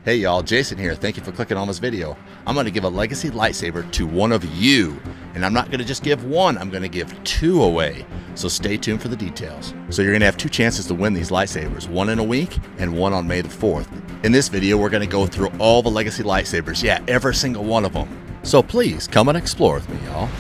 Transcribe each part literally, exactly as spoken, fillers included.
Hey y'all, Jason here. Thank you for clicking on this video. I'm going to give a legacy lightsaber to one of you. And I'm not going to just give one, I'm going to give two away. So stay tuned for the details. So you're going to have two chances to win these lightsabers, one in a week and one on May the fourth. In this video, we're going to go through all the legacy lightsabers. Yeah, every single one of them. So please come and explore with me, y'all.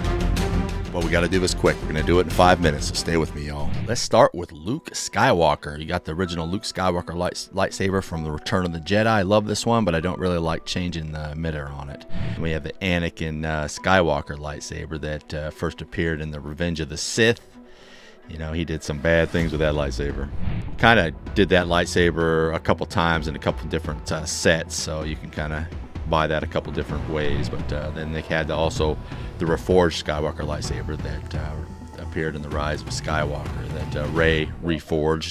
What we got to do is quick. We're going to do it in five minutes, so stay with me, y'all. Let's start with Luke Skywalker. You got the original Luke Skywalker light, lightsaber from the Return of the Jedi. I love this one, but I don't really like changing the emitter on it. And we have the Anakin uh, Skywalker lightsaber that uh, first appeared in the Revenge of the Sith. You know, he did some bad things with that lightsaber. Kind of did that lightsaber a couple times in a couple different uh, sets, so you can kind of buy that a couple different ways. But uh, then they had also the reforged Skywalker lightsaber that uh, appeared in the Rise of Skywalker that uh, Rey reforged.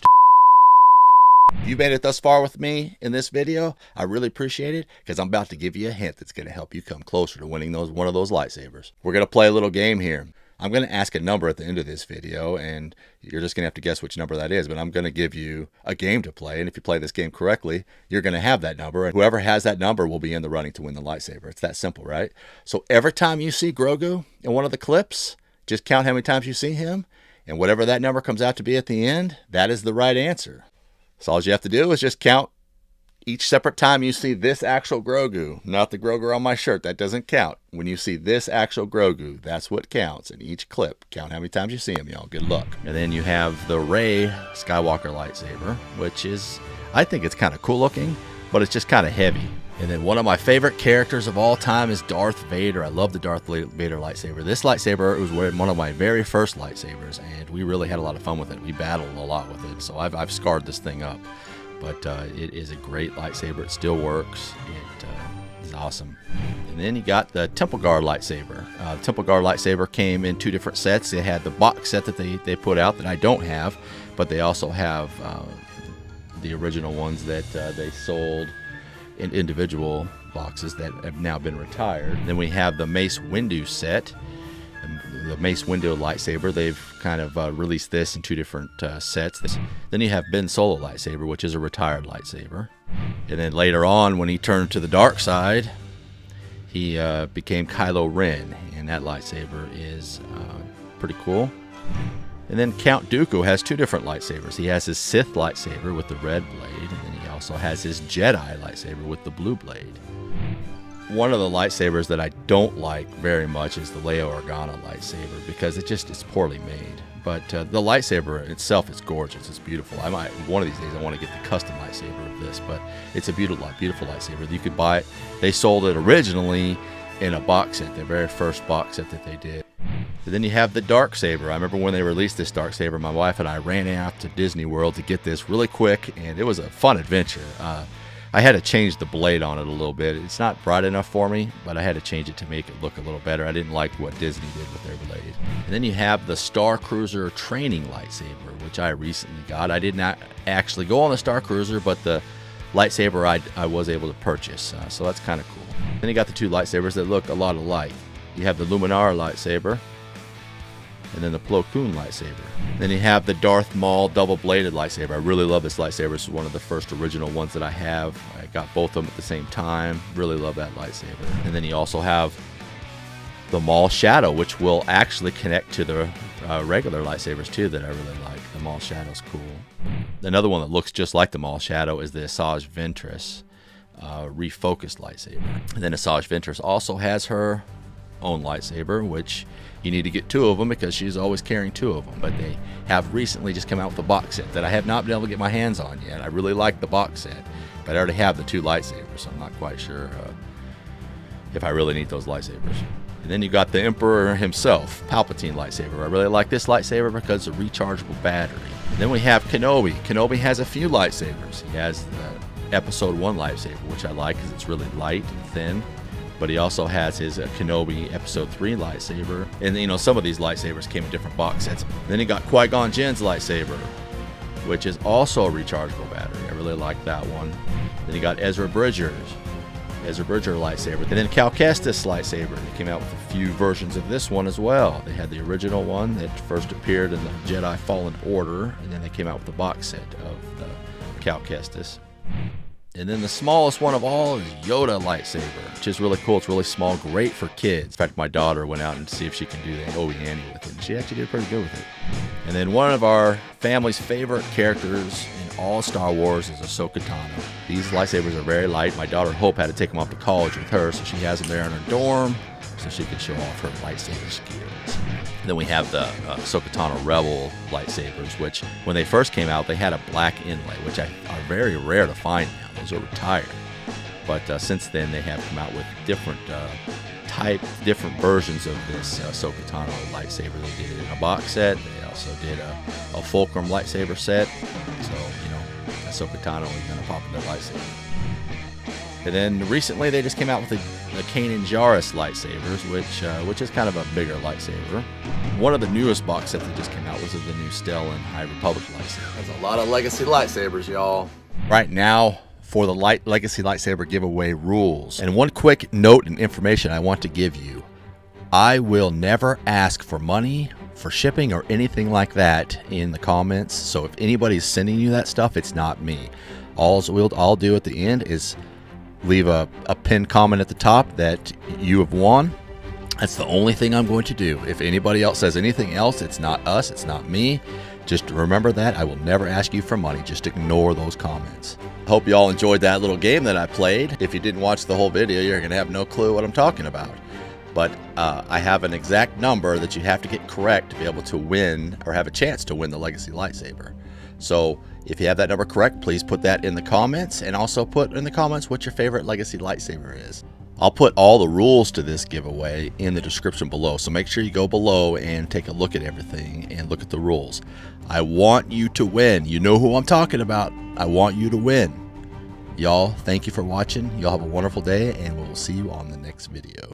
If you made it thus far with me in this video, I really appreciate it, because I'm about to give you a hint that's going to help you come closer to winning those one of those lightsabers. We're going to play a little game here. I'm going to ask a number at the end of this video, and you're just going to have to guess which number that is, but I'm going to give you a game to play, and if you play this game correctly, you're going to have that number, and whoever has that number will be in the running to win the lightsaber. It's that simple, right? So every time you see Grogu in one of the clips, just count how many times you see him, and whatever that number comes out to be at the end, that is the right answer. So all you have to do is just count each separate time you see this actual Grogu, not the Grogu on my shirt. That doesn't count. When you see this actual Grogu, that's what counts in each clip. Count how many times you see him, y'all. Good luck. And then you have the Rey Skywalker lightsaber, which is, I think it's kind of cool looking, but it's just kind of heavy. And then one of my favorite characters of all time is Darth Vader. I love the Darth Vader lightsaber. This lightsaber was one of my very first lightsabers, and we really had a lot of fun with it. We battled a lot with it, so I've, I've scarred this thing up. But uh, it is a great lightsaber. It still works. It uh, is awesome. And then you got the Temple Guard lightsaber. Uh, the Temple Guard lightsaber came in two different sets. They had the box set that they, they put out that I don't have, but they also have uh, the original ones that uh, they sold in individual boxes that have now been retired. Then we have the Mace Windu set. The Mace Windu lightsaber, they've kind of uh, released this in two different uh, sets. This, then you have Ben Solo lightsaber, which is a retired lightsaber. And then later on, when he turned to the dark side, he uh, became Kylo Ren, and that lightsaber is uh, pretty cool. And then Count Dooku has two different lightsabers. He has his Sith lightsaber with the red blade, and then he also has his Jedi lightsaber with the blue blade. One of the lightsabers that I don't like very much is the Leia Organa lightsaber, because it just is poorly made. But uh, the lightsaber itself is gorgeous. It's beautiful. I might one of these days I want to get the custom lightsaber of this, but it's a beautiful, beautiful lightsaber. You could buy it. They sold it originally in a box set, the very first box set that they did. And then you have the Darksaber. I remember when they released this Darksaber, my wife and I ran out to Disney World to get this really quick, and it was a fun adventure. Uh, I had to change the blade on it a little bit. It's not bright enough for me, but I had to change it to make it look a little better. I didn't like what Disney did with their blade. And then you have the Star Cruiser training lightsaber, which I recently got. I did not actually go on the Star Cruiser, but the lightsaber I, I was able to purchase, uh, so that's kind of cool. Then you got the two lightsabers that look a lot alike. You have the Luminara lightsaber, and then the Plo Koon lightsaber. Then you have the Darth Maul double-bladed lightsaber. I really love this lightsaber. This is one of the first original ones that I have. I got both of them at the same time. Really love that lightsaber. And then you also have the Maul Shadow, which will actually connect to the uh, regular lightsabers too, that I really like. The Maul Shadow's cool. Another one that looks just like the Maul Shadow is the Asajj Ventress uh, refocused lightsaber. And then Asajj Ventress also has her own lightsaber, which you need to get two of them because she's always carrying two of them. But they have recently just come out with a box set that I have not been able to get my hands on yet. I really like the box set, but I already have the two lightsabers, so I'm not quite sure uh, if I really need those lightsabers. And then you got the Emperor himself, Palpatine lightsaber. I really like this lightsaber because it's a rechargeable battery. And then we have Kenobi. Kenobi has a few lightsabers. He has the Episode one lightsaber, which I like because it's really light and thin. But he also has his uh, Kenobi Episode three lightsaber. And, you know, some of these lightsabers came in different box sets. Then you got Qui-Gon Jinn's lightsaber, which is also a rechargeable battery. I really like that one. Then you got Ezra Bridger's, Ezra Bridger lightsaber. And then Cal Kestis lightsaber. They came out with a few versions of this one as well. They had the original one that first appeared in the Jedi Fallen Order, and then they came out with the box set of the Cal Kestis. And then the smallest one of all is Yoda lightsaber, which is really cool. It's really small, great for kids. In fact, my daughter went out and see if she can do the Obi Annie with it. And she actually did pretty good with it. And then one of our family's favorite characters in all Star Wars is Ahsoka Tano. These lightsabers are very light. My daughter Hope had to take them off to college with her, so she has them there in her dorm so she can show off her lightsaber skills. And then we have the uh, Ahsoka Tano Rebel lightsabers, which when they first came out, they had a black inlay, which I, are very rare to find now. Those are retired. But uh, since then, they have come out with different uh, type, different versions of this uh, Ahsoka Tano lightsaber. They did it in a box set. They also did a, a Fulcrum lightsaber set. So, you know, Ahsoka Tano is been a popular lightsaber. And then recently, they just came out with the, the Kanan Jarrus lightsabers, which uh, which is kind of a bigger lightsaber. One of the newest box sets that just came out was of the new Stellan High Republic lightsaber. There's a lot of legacy lightsabers, y'all. Right now, for the light legacy lightsaber giveaway rules. And one quick note and information I want to give you. I will never ask for money, for shipping, or anything like that in the comments. So if anybody's sending you that stuff, it's not me. All we'll, I'll do at the end is leave a, a pinned comment at the top that you have won. That's the only thing I'm going to do. If anybody else says anything else, it's not us, it's not me. Just remember that. I will never ask you for money. Just ignore those comments. Hope you all enjoyed that little game that I played. If you didn't watch the whole video, you're going to have no clue what I'm talking about. But uh, I have an exact number that you have to get correct to be able to win or have a chance to win the Legacy lightsaber. So if you have that number correct, please put that in the comments, and also put in the comments what your favorite Legacy lightsaber is. I'll put all the rules to this giveaway in the description below, so make sure you go below and take a look at everything and look at the rules. I want you to win. You know who I'm talking about. I want you to win. Y'all, thank you for watching. Y'all have a wonderful day, and we'll see you on the next video.